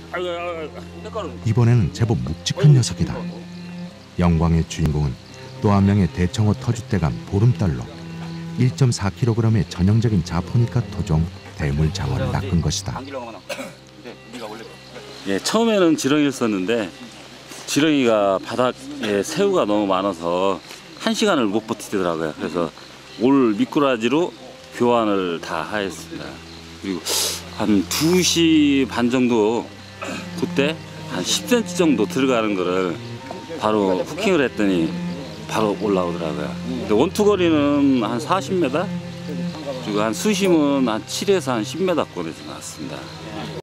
이번에는 제법 묵직한 녀석이다. 영광의 주인공은 또 한 명의 대청어 터줏대감 보름달로 1.4kg의 전형적인 자포니카 토종 대물장어를 낚은 것이다. 예, 처음에는 지렁이를 지렁이가 바닥에 새우가 너무 많아서 1시간을 못 버티더라고요. 그래서 올 미꾸라지로 교환을 다 하였습니다. 그리고 한 2시 반 정도 그때 한 10cm 정도 들어가는 거를 바로 후킹을 했더니 바로 올라오더라고요. 근데 원투거리는 한 40m, 그리고 한 수심은 한 7에서 한 10m권에서 나왔습니다.